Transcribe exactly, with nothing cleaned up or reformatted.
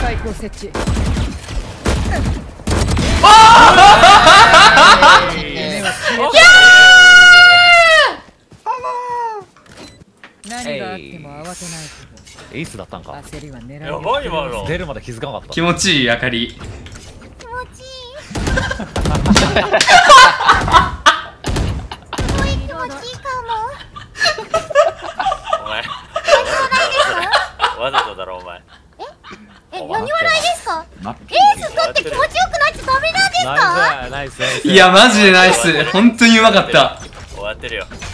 パイクを設置。何があっても慌てないこと。 エースだったんか。 焦りは狙い。 やばい今の。 出るまで気づかなかった。 気持ちいい、あかり。 気持ちいい。すごい気持ちいいかも。 お前わざとだろお前。 え、何笑いですか？エース取って気持ちよくないとダメなんですか？ ナイスナイス。 いやマジでナイス、本当にうまかった。 終わってるよ。